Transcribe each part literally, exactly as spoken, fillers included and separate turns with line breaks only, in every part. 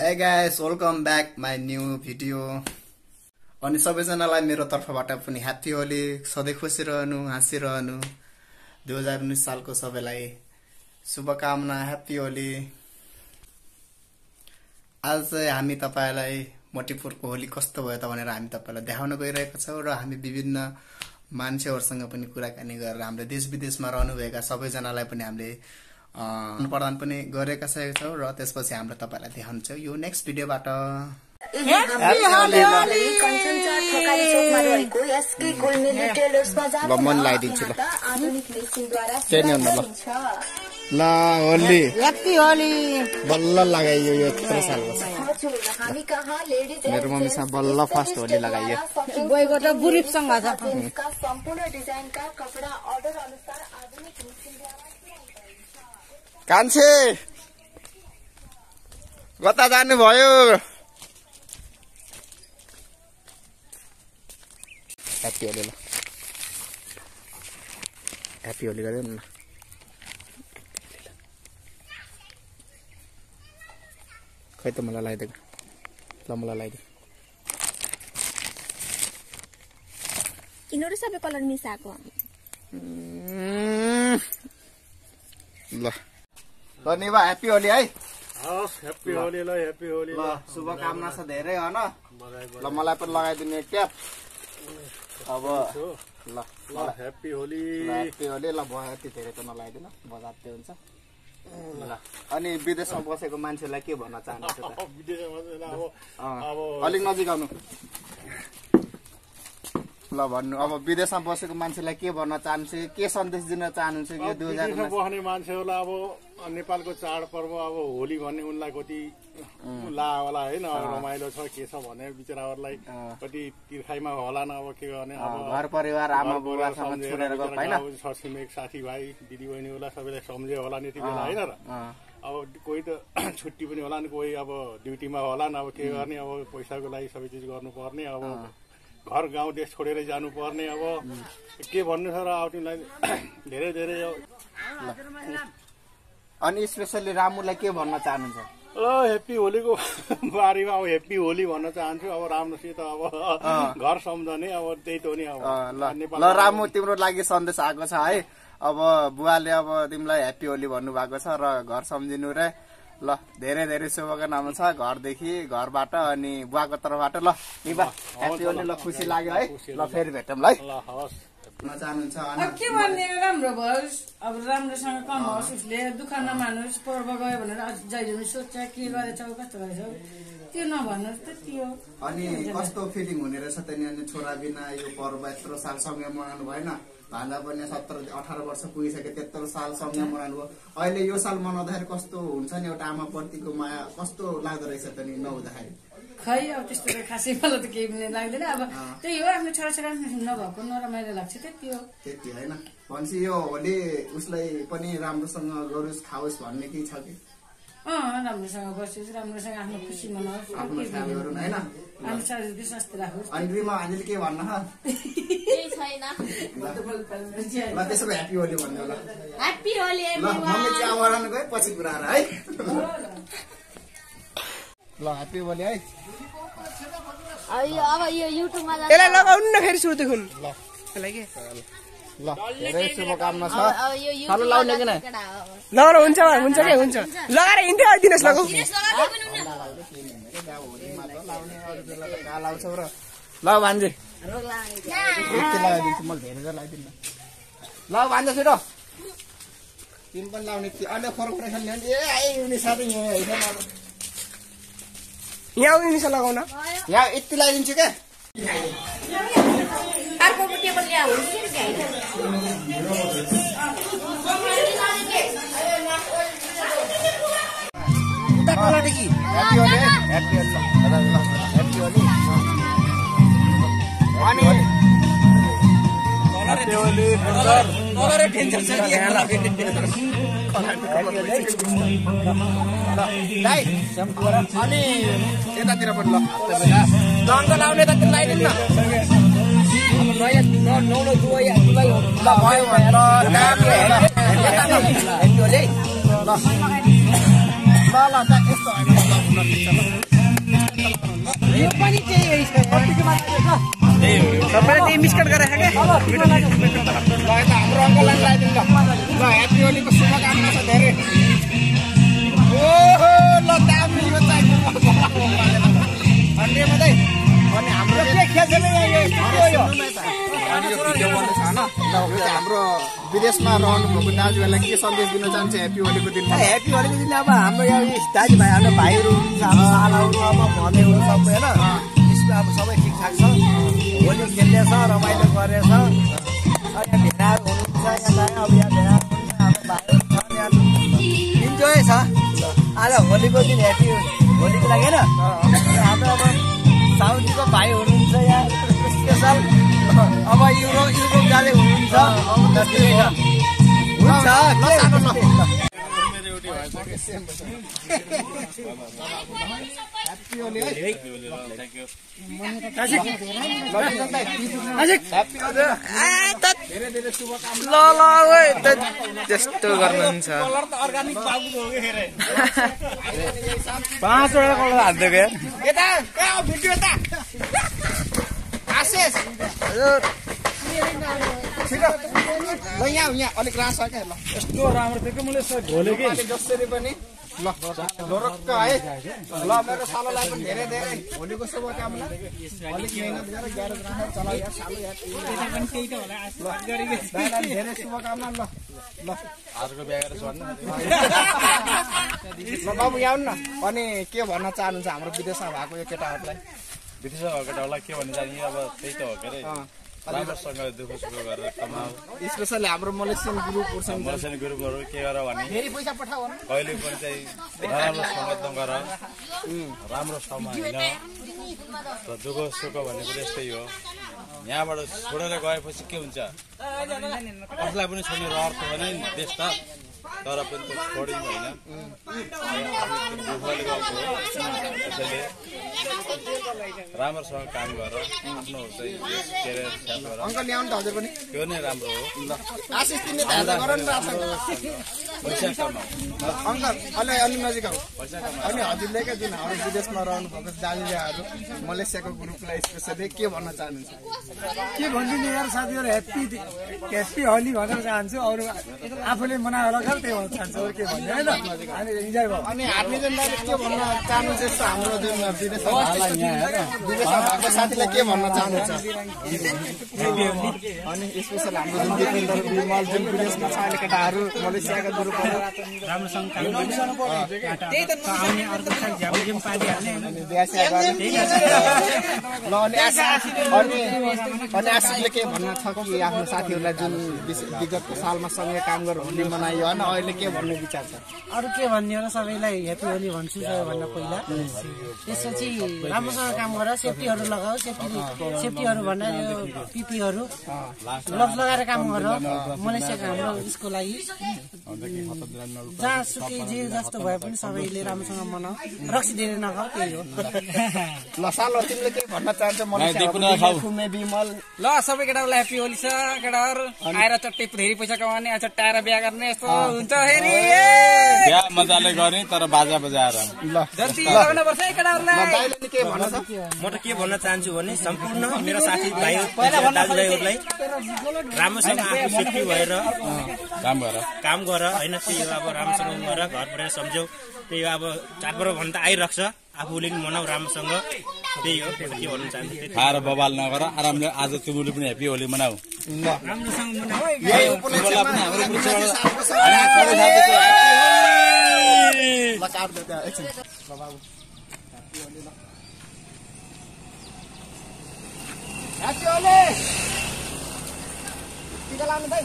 Hey guys, welcome back my new video. अनि सबैजनालाई मेरो तर्फबाट पनि ह्यापी होली, सधैं खुसी रहनु, हाँसिरहनु। दुई हजार उन्नाइस सालको सबैलाई शुभकामना, ह्यापी होली। आज चाहिँ हामी तपाईलाई मटिपुरको होली कस्तो भयो त भनेर हामी तपाईलाई देखाउन गइरहेका छौं र हामी विभिन्न मान्छेहरुसँग पनि कुराकानी गरेर हाम्रो देश विदेशमा रहनु भएका सबैजनालाई पनि हामीले प्रदान पनि गरेका छौं र त्यसपछि हाम्रो तपाईलाई देखाउँछौं यो नेक्स्ट भिडियोबाट।
ह्यापी होली कञ्चनजङ्घा थकाली चोकमा रहेको एसके गुल्मी रिटेलर्समा जानु
ल मन लाइदिन्छु ल
आधुनिक मेसिनद्वारा
केनी हुन्छ ल ल होली
ह्यापी होली
बल्ल लगाइयो यो यत्रो सालको
हामी कहाँ लेडीज
मेरो मम्मीसँग बल्ल फर्स्ट होली लगाइयो
बोयको त बुरिपसँग छ का सम्पूर्ण डिजाइनका कपडा अर्डर अनुसार आधुनिक मेसिनद्वारा
कान्छे कता जानु भयो? ह्यापी होली ल ह्यापी होली गर्यो न खै त मलाई लगाइदे ल मलाई लगाइदे
यिनीहरु सबै कलर मिसाएको
ल ल निवा ह्यापी होली है।
हस् ह्यापी होली ल ह्यापी होली
ल शुभकामना छ धेरै हैन ल मलाई पनि लगाइदिनु एक ट्याप अब ल
ल ह्यापी होली
ह्यापी होली ल भयो यति धेरै त नलाइदिनु बजार त्यो हुन्छ ल। अनि विदेशमा बसेको मान्छेलाई के भन्न चाहनुहुन्छ त?
विदेशमा अब अब
अलिक नजिक आउनु ल भन्नु अब विदेशमा बसेको मान्छेलाई के भन्न चाहनुहुन्छ, के सन्देश दिन चाहनुहुन्छ यो दुई हजार
विदेशमा बस्ने मान्छेहरूलाई अब नेपालको चाडपर्व अब होली भन्ने उनलाई कति ला होला हैन रमाइलो छ के छ भने बिचराहरूलाई कति तिर्खाइमा होला न अब के गर्ने अब
घर परिवार आमा बुबासँग छोडेर गयो हैन
छरछिमेक साथीभाइ दिदीबहिनीहरूलाई सबैलाई सम्झे होला नि त्यति बेला हैन र अब कोही त छुट्टी पनि होला नि कोही अब ड्युटीमा होला नि अब के गर्ने अब पैसाको लागि सबै चिज गर्नुपर्ने अब घर गाउँ देश छोडेर जानुपर्ने अब के भन्नु छ र अब तिमीलाई धेरै धेरै
अनि स्पेशली रामुलाई के भन्न चाहनुहुन्छ?
ल ह्यापी होलीको बारेमा अब ह्यापी होली भन्न चाहन्छु अब राम्रोसित अब घर सम्झने अब त्यही त हो नि अब
ल रामु तिम्रो लागि सन्देश आएको छ है। अब बुवाले अब तिमीलाई ह्यापी होली भन्नु भएको छ र घर सम्झिनु रे ल धेरै धेरै शुभकामना छ घरदेखि घरबाट अनि बुवाको तर्फबाट ल निभा ह्यापी होली ल खुसी लाग्यो है ल फेरि भेटौँ ल
ल हवस्
चाहनुहुन्छ
अब के भन्ने राम्रो भयो अब राम्रोसँग कमाओस् उसले दुःख नमानोस् पर्व गयो भनेर जहिले पनि सोध्छ के गरेछौ कस्तो गरेछौ त्यो नभन्नुहोस् त त्यो।
अनि कस्तो फिलिङ हुने रहेछ त नि अनि छोरा बिना यो पर्व यत्रो साल सँगै मनाउनु भएन भान्जा पनि सत्र अठार वर्ष पुगिसक्यो त्यत्रो साल सँगै मनाउनु भयो अहिले यो साल मनाउँदाखेरि कस्तो हुन्छ नि एउटा आमाप्रतिको माया कस्तो लाग्दो रहेछ त नि नहुँदाखेरि?
खै अब त्यस्तो त खासै मलाई त केही पनि लाग्दैन अब त्यही हो आफ्नो छोराछोरा नभएको नरमाइलो लाग्छ त्यति हो
त्यति होइन भनेपछि यो होली उसलाई पनि राम्रोसँग गरोस् खाओस् भन्ने केही छ कि?
अँ राम्रोसँग बसोस् राम्रोसँग आफ्नो खुसी मनाओस्
आफ्नो ख्याल गरौँ होइन
आफ्नो शरीर स्वास्थ्य राखोस्।
अनि रिमा हामीले के भन्न
केही छैन
ल त्यसो भए ह्यापी होली भन्नु ल
ह्यापी होली
ल मम्मी चिया बनाउनु गए पछि कुरा है ल ह्यापी होली है।
अब यो युट्युबमा
यसलाई लगाउनु न फेरि सुरुदेखि
ल
यसलाई के
ल धेरै शुभकामना छ
अब यो
सानो लाउने कि न
लगाएर हुन्छ हुन्छ के हुन्छ लगाएर हिँड्दै दिनुहोस् लगाऊ
ल भान्जे लगाइदिन्छु म धेरै लगाइदिनु ल भान्जा छिटो तिमी पनि लाउने अन्य फरक रहेछ नि ए आइने साथै यहाँ
यहाँ आउने निसा लगाउन
यहाँ यति लगाइदिन्छु क्या
अर्को टेबल ल्याऊ
happy Holi happy Holi happy Holi अनि ह्यापी होली
कलरै टेन्सन छ नि
अनि यतातिर पनि ल
रङ्ग लाउने त लाइदिनु न नौलो दुवै
ल भयो भनेर ल ल ल यस्तो
सबैले त्यही मिस्कट गरेर क्या
ल यता हाम्रो अङ्कललाई लगाइदिनु ल ल ह्याप्पी होलीको शुभकामना छ धेरै ओहो ल दामी यो चाहिँ अन्य मात्रै अनि हाम्रो के खेल्छ नि यो हाम्रो विदेशमा रहनु भएको दाजुभाइलाई के सन्देश दिन चाहन्छ ह्याप्पी होलीको दिनमा
ह्याप्पी होलीको दिन अब हाम्रो यो दाजुभाइ हाम्रो भाइहरू हुनुहुन्छ हाम्रो सालाहरू अब भनेहरू सबै होइन यसमा अब सबै ठिकठाक छ होली खेल्दैछ रमाइलो गरेछ अनि भेडाहरू हुनुहुन्छ यहाँ अब यहाँ भेडा हाम्रो भाइहरू छ यहाँ इन्जोय छ आज होलीको दिन ह्याप्पी होलीको लागि होइन हाम्रो अब साउदीको भाइ हुनुहुन्छ यहाँ स्पेसल अब युरो युरोप जाने हुनुहुन्छ
ल ल त्यस्तो गर्नुहुन्छ
पाँचवटा कलर हालिदिएको
यता कहाँ भिडियो यता आशिष ठिक ल यहाँ यहाँ अलिक रास छ क्या ल
यस्तो राम्रो थियो कि मैले घोले कि
जसरी पनि ल ढोरक्क है ल मेरो सालोलाई पनि धेरै धेरै होलीको शुभकामना अलिक मेहनत गरेर ग्यारेज राखेर चलाउ यार सालो यार पनि त्यही त होला आशीर्वाद गरेको धेरै शुभकामना ल ल
आजको बिहा गरेर छोड्नु
ल बाबु यहाँ आउनु न अनि के भन्न चाहनुहुन्छ हाम्रो विदेशमा भएको यो केटाहरूलाई
विदेशमा भएको केटाहरूलाई के भन्न चाहन्छ अब त्यही त हो के अरे राम्रोसँग दुःख सुख गरेर कमाऊ
स्पेसली हाम्रो मलेसियन ग्रुपहरू छन्
मलेसियन ग्रुपहरू के गर भने
फेरि पैसा पठाऊ
कहिले पनि चाहिँ नराम्रो सङ्गत नगर राम्रो ठाउँमा होइन र दुःख सुख भनेको यस्तै हो यहाँबाट छोडेर गएपछि के हुन्छ कसलाई पनि छोड्ने रहर थियो भने देश त तर पनि त छोडिनु होइन दुःखले गएको हो त्यसैले राम्रोसँग काम गर आफ्नो चाहिँ केरियर सेट गर
अङ्कल ल्याउनु त हजुर पनि
त्यो नै राम्रो हो ल
आशिष तिमीले धान्दा गर नि
पैसा कमाऊ
अङ्कल अलि अलि नजिक आऊ
पैसा कमाऊ
अनि हजुरले क्या जुन हाम्रो विदेशमा रहनु भएको दाजुभाइहरू मलेसियाको ग्रुपलाई स्पेसली के भन्न चाहनुहुन्छ
के भनिदिनु यार साथीहरू ह्याप्पी ह्याप्पी होली भन्न चाहन्छु अरू आफूले मनाएर लगाएर त्यही भन्न चाहन्छु अरू के भन्ने होइन हामी इन्जोय भयो
अनि हामीले चाहिँ के भन्न चाहनुहुन्छ यस्तो हाम्रो जुन विदेशमा विदेशमा भएको साथीलाई के भन्न चाहनुहुन्छ अनि स्पेसल हाम्रो जुन दिपेन्द्र विमल जुन विदेशमा छ अहिले केटाहरू मलेसियाका ग्रुपहरू
राम्रोसँग काम त्यही त आउने अर्को साल झ्याउझ्याउ पालिहाल्ने
अनि बिहा स्या गर्ने ल अनि अनि अनि आशिषले के भन्न छ कि आफ्नो साथीहरूलाई जुन विगतको सालमा सँगै काम गरेर होली मनायो होइन अहिले के भन्ने विचार छ
अरू के भन्ने हो र सबैलाई ह्याप्पी होली भन्छु सबैभन्दा पहिला त्यसपछि राम्रोसँग काम गर सेफ्टीहरू लगाऊ सेफ्टी सेफ्टीहरू भन्दा यो पिपीहरू ग्लोभ्स लगाएर काम गर मलेसियाको हाम्रो उसको लागि जहाँसुकै जे जस्तो भए पनि सबैले राम्रोसँग मनाऊ रक्सी धेरै नखाऊ त्यही हो
ल सालो तिमीले के भन्न चाहन्छौ मलेसिया विमल
ल सबै केटाहरूलाई ह्याप्पी होली छ केटाहरू आएर चट्टै धेरै पैसा कमाउने चट्टाएर बिहा गर्ने यस्तो हुन्छ फेरि
बिहा मजाले गर्ने तर बाजा बजाएर
ल
जति लगाउनुपर्छ है केटाहरूलाई
दाइले के भन्न छ
म त के भन्न चाहन्छु भने सम्पूर्ण मेरो साथी भाइ दाजुभाइहरूलाई राम्रोसँग आफू सेफ्टी भएर
काम गर
काम गर होइन त्यही अब राम्रोसँग गर घर परेर सम्झ्यौ त्यही अब चाडपर्व भन्न त आइरहेको छ आफूले पनि मनाऊ राम्रोसँग त्यही हो के भन्न चाहन्छु
खाएर बबाल नगर आरामले आज तिमीले पनि ह्याप्पी होली मनाऊ
राम्रोसँग मनाऊ
यही उपलक्ष्यमा हाम्रो ल काट दे त्यहाँ एकछिन ल बाबु ह्याप्पी होली टिका लाउनु भाइ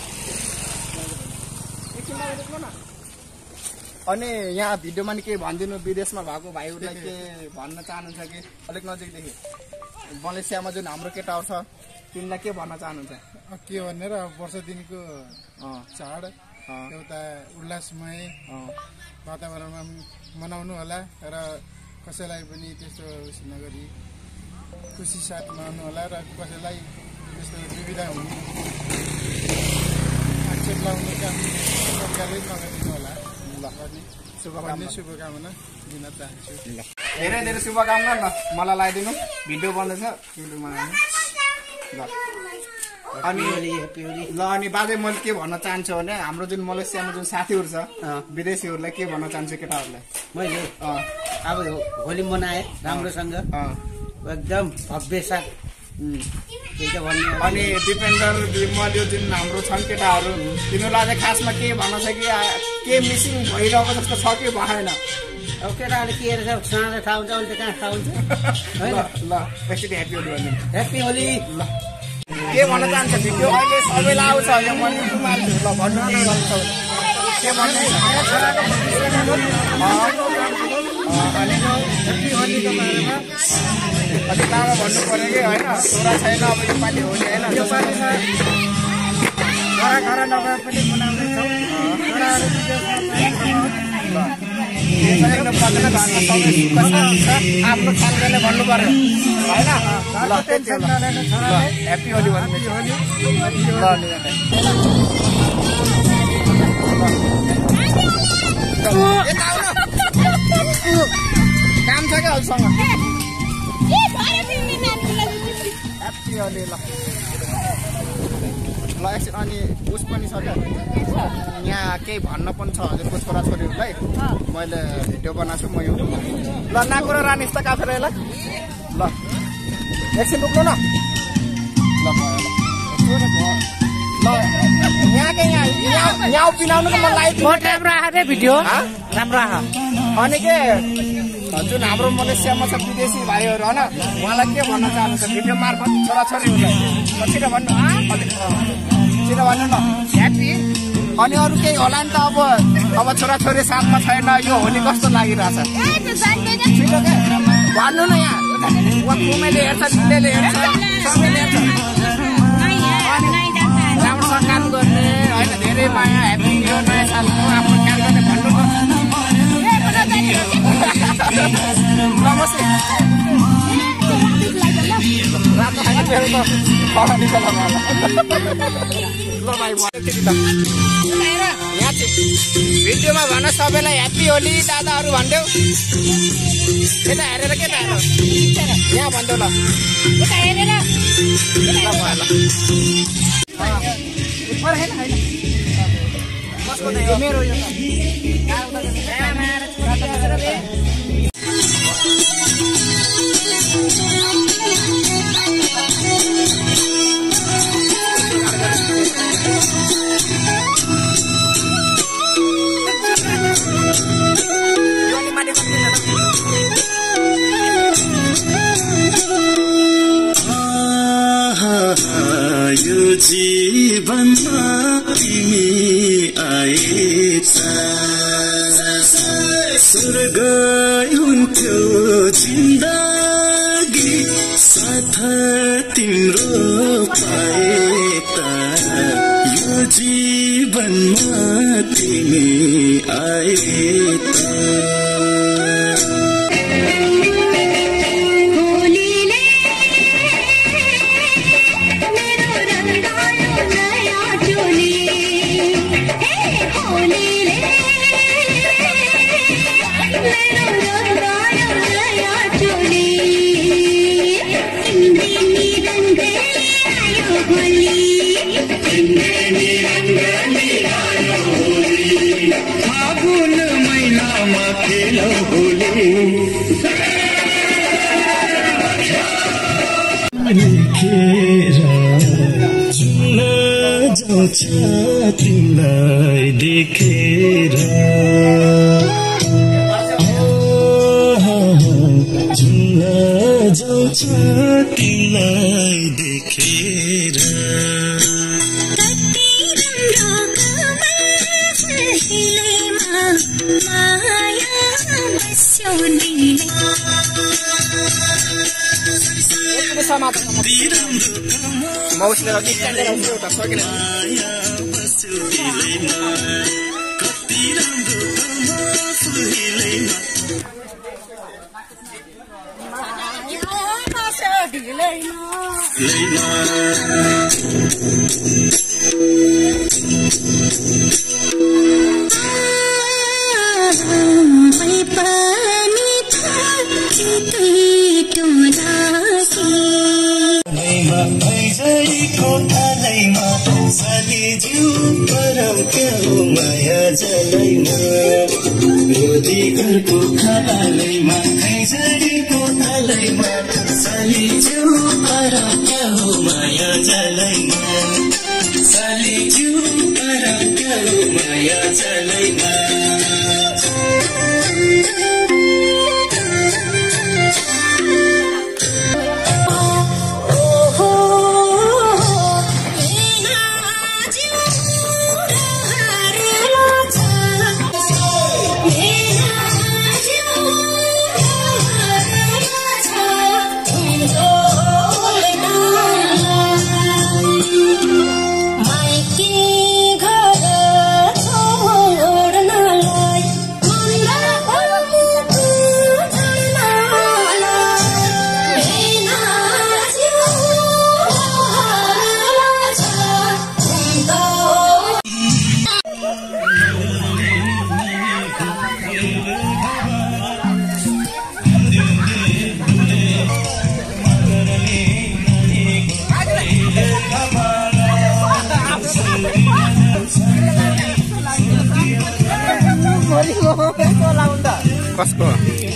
एकछिन देख्नु न अनि यहाँ भिडियोमा नि के भनिदिनु विदेशमा भएको भाइहरूलाई के भन्न चाहनुहुन्छ कि अलिक नजिकदेखि मलेसियामा जुन हाम्रो केटाहरू छ तिमीलाई के भन्न चाहनुहुन्छ
के भन्ने र वर्ष दिनको चाड एउटा उल्लासमय वातावरणमा मनाउनु होला र कसैलाई पनि त्यस्तो उस नगरी खुसी साथ मनाउनु होला र कसैलाई त्यस्तो दुविधा हुने आक्षेप लाउने काम सरकारले नगरिदिनु होला भन्ने शुभकामना दिन चाहन्छु।
धेरै धेरै शुभकामना ल मलाई लगाइदिनु भिडियो बन्दैछ युट्युबमा ल अनि ल अनि बाजे मैले के भन्न चाहन्छु भने हाम्रो जुन मलेसियामा जुन साथीहरू छ विदेशीहरूलाई के भन्न चाहन्छु केटाहरूलाई
मैले अब होली मनाएँ राम्रोसँग एकदम भव्य साथ
अनि दिपेन्द्र विमल यो जुन हाम्रो छन् केटाहरू तिनीहरूलाई चाहिँ खासमा के भन्न छ कि के मिसिङ भइरहेको जस्तो छ कि भएन
अब केटाहरूले के रहेछ साँझ थाहा हुन्छ अहिले त कहाँ थाहा हुन्छ होइन
ल एकचोटि ह्याप्पी होली भन्नु
ह्याप्पी होली
ल के भन्न चाहन्छ भिडियो अहिले सबैलाई आउँछ यो मैले युट्युबमा ल भन्नु के गर्छ के भन्नु ह्याप्पी होलीको बारेमा अलिक लामो भन्नु पऱ्यो कि होइन छोरा छैन अब यो पालि होली होइन
यो पालि घर घर नभए पनि मनाउँदैछौँ
आफ्नो खालले भन्नु पर्यो होइन ह्याप्पी होली भन्नु काम छ क्या अरूसँग ह्याप्पी होली ल ल एकछिन अनि उस पनि छ क्या यहाँ केही भन्न पनि छ हजुरको छोराछोरीहरूलाई मैले भिडियो बनाएको छु म यो ल नाकुरो रानी त काफेर ल ल एकछिन रोक्नु न ल ल यहाँकै यहाँ यहाँ पिनाउनु त मलाई
राम्रो आएको भिडियो राम्रो आएको
अनि के जुन हाम्रो मलेसियामा छ विदेशी भाइहरू होइन उहाँलाई के भन्न चाहनुहुन्छ भिडियो मार्फत छोराछोरीहरूलाई छिटो भन्नु छिटो भन्नु न ह्याप्पी अनि अरू केही होला नि त अब अब छोराछोरी साथमा छैन यो होली कस्तो लागिरहेछ छिटो के भन्नु न यहाँ कुमेले हेर्छ दिदीले हेर्छ सबैले हेर्छ राम्रोसँग काम गर्ने होइन धेरै माया ह्याप्पी यो नयाँ सालको आफ्नो काम गर्ने भन्नु न नमस्ते राम्रो खाने बेलुका खडा निकाल ल भाइ यहाँ भिडियोमा भन सबैलाई ह्याप्पी होली दादाहरू भनिदेऊ यता हेरेर के त हेर यहाँ भनिदेऊ ल मेरो यो
यो जीवनमा तिमी आएछ स्वर्ग हुन्थ्यो जिन्दगी साथ तिम्रो पाए त यो जीवनमा तिमी आए त फागुन महिनामा खेलो होली लेखेर जुन जाउँछ तिमीलाई देखेर जुन जाउँछ तिमीलाई देखेर
मौसले अघि एउटा सकिन
भैजरीको थालैमा सालीज्यू परौ क्या हो माया जलैमा रोदी घरको थालैमा भैजरीको थालैमा सालीज्यू परौ क्या हो माया जलैमा सालीज्यू परौ क्या हो माया जलैमा
कसको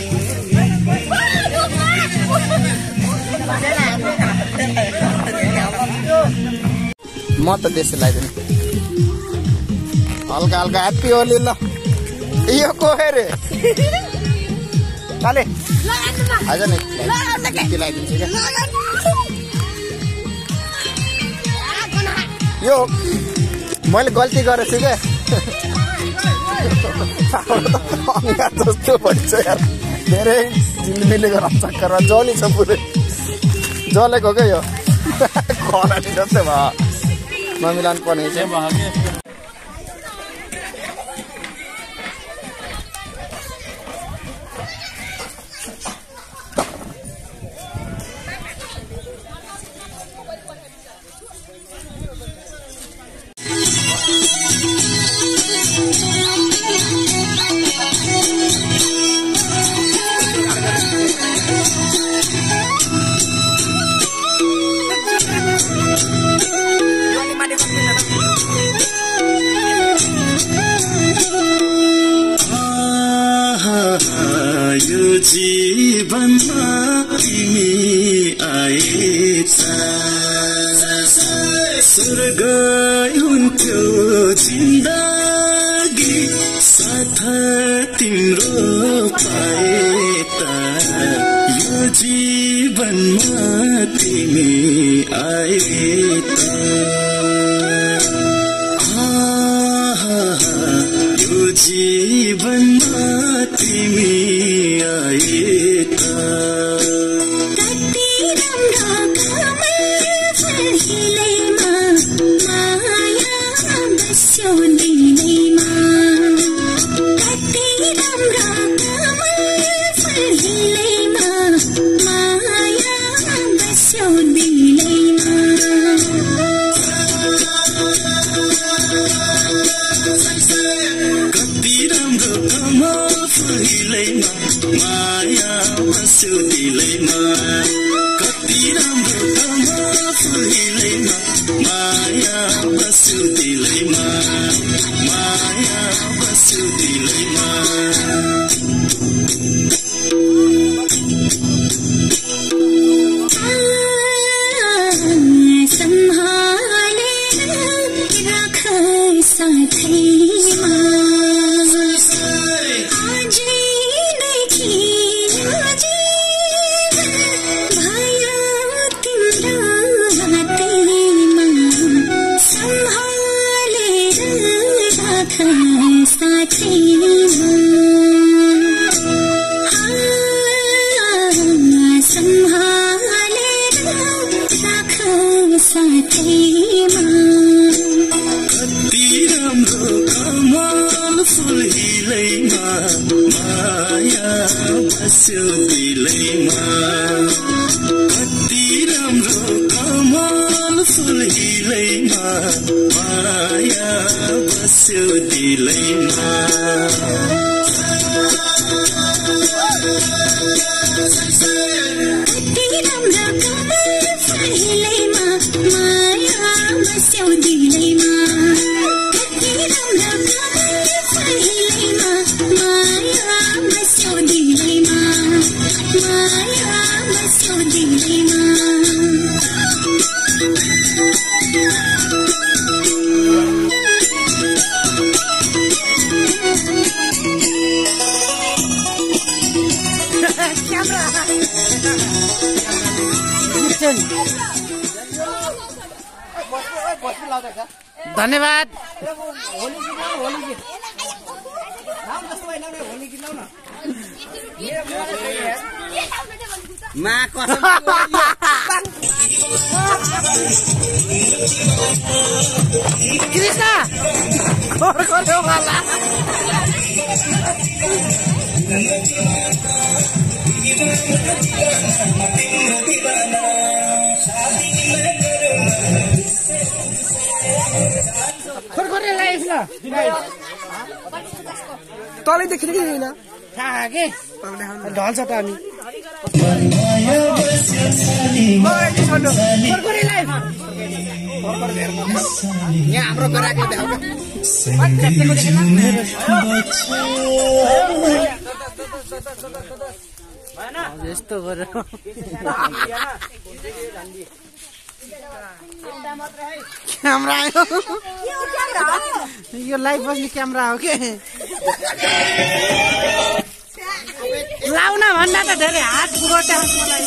म त त्यसै लगाइदिनु हल्का हल्का ह्याप्पी होली ल यो को रे काले आज नि लगाइदिन्छु क्या यो मैले गल्ती गरेछु क्या जस्तो भन्छ यार धेरै झिलमिलेको चक्करमा जली छ पुरै जलेको क्या यो खरानी जस्तै भयो नमिलान पर्ने चाहिँ भयो कि
यो जीवनमा तिमी आएछ स्वर्ग हुन्थ्यो जिन्दगी साथ तिम्रो पाए त यो जीवनमा तिमी आए त यो जीवनमा तिमी आए त
कति राम्रो फर्किलैमा माया बस्यो दिलैमा कति राम्रो फर्किलैमा माया बस्यो दिलैमा
कति राम्रो कमल फुलैमा माया बस्यो दिलैमा कति राम्रो कमल फुलैमा माया बस्यो दिलैमा माया बस्यो दिलैमा
साथैमा आजैदेखि भयो तिम्रो हातैमा सम्हालेर राख साथैमा सम्हालेर राख साथैमा
कति राम्रो कमल फुलैमा माया बस्यो दिलैमा कति राम्रो कमल फुलैमा माया बस्यो दिलैमा
धन्यवाद। कृष्ण
तलै देखिने कि होइन
थाहा के ढल्छ त अनि
यहाँ हाम्रो गराएको
यस्तो गरेर क्यामेरा आयो यो लाइभ बस्ने क्यामेरा हो के लाउन भन्दा त धेरै हात गोटा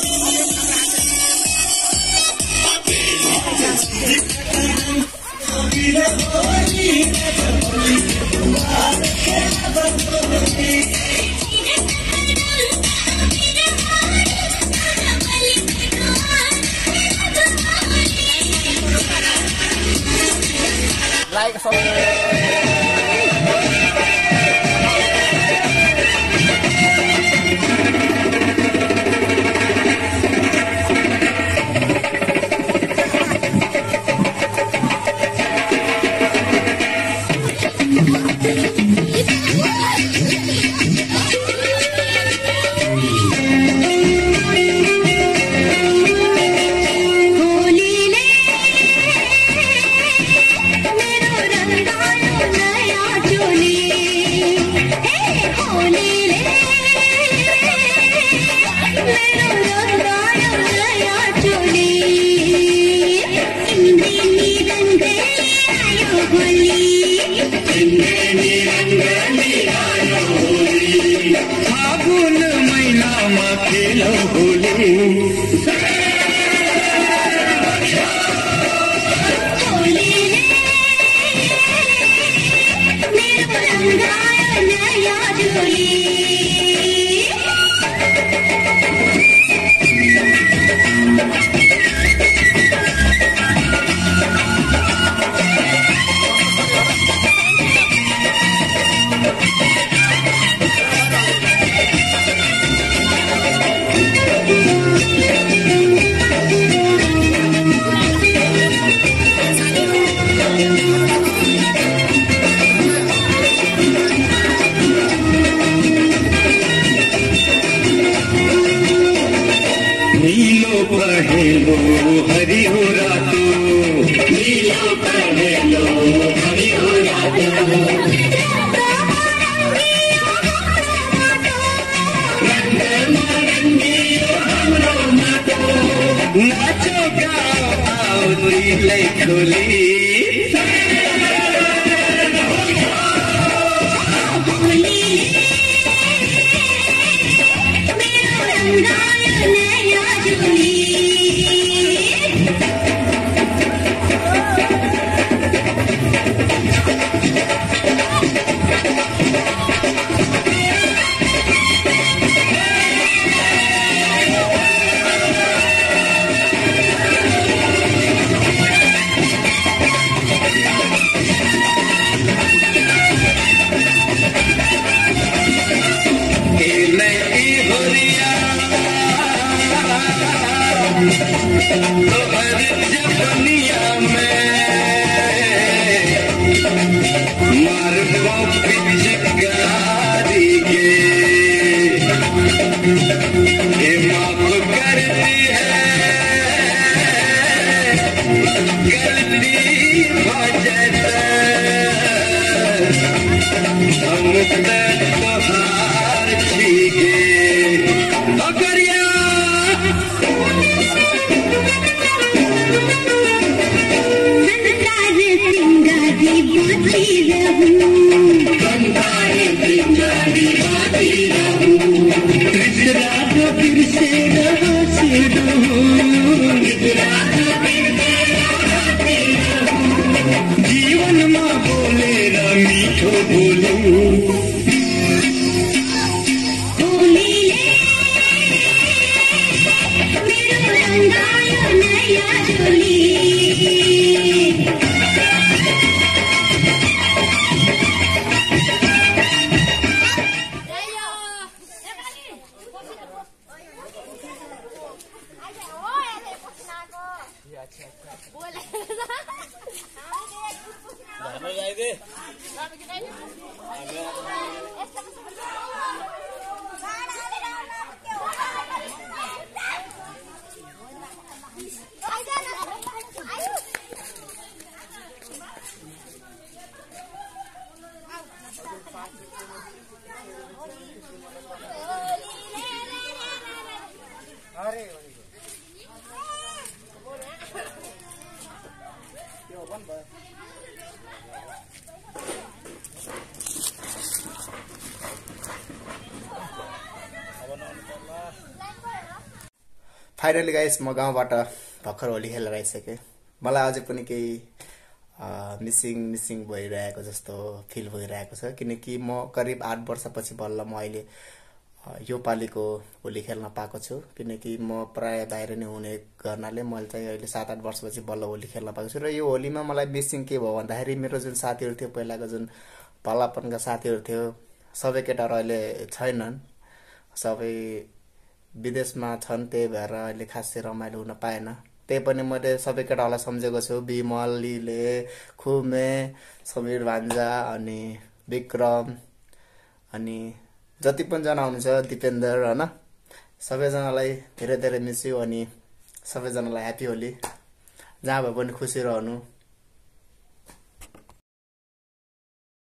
लाइक सब
Yeah. जीवनमा बोलेर मिठो बोलौँ
फाइनली गाइस म गाउँबाट भर्खर होली खेलेर आइसकेँ। मलाई अझै पनि केही मिसिङ मिसिङ भइरहेको जस्तो फिल भइरहेको छ, किनकि म करिब आठ वर्षपछि बल्ल म अहिले यो पालिको होली खेल्न पाएको छु। किनकि म प्राय बाहिर नै हुने गर्नाले मैले चाहिँ अहिले सात आठ वर्षपछि बल्ल होली खेल्न पाएको छु। र यो होलीमा मलाई मिसिङ के भयो भन्दाखेरि मेरो जुन साथीहरू थियो, पहिलाको जुन भलापनका साथीहरू थियो, सबै केटाहरू अहिले छैनन्, सबै विदेशमा छन्। त्यही भएर अहिले खासै रमाइलो हुन पाएन। त्यही पनि मैले सबै केटाहरूलाई सम्झेको छु, विमल, लिले, खुमे, समीर भान्जा, अनि विक्रम, अनि जति पनि जना हुनुहुन्छ, दिपेन्द्र, होइन, सबैजनालाई धेरै धेरै मिस यु। अनि सबैजनालाई ह्याप्पी होली। जहाँ भए पनि खुसी रहनु।